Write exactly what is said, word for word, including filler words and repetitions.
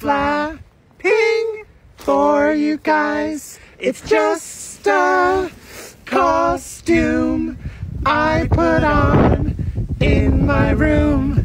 flapping for you guys. It's just a costume I put on in my room.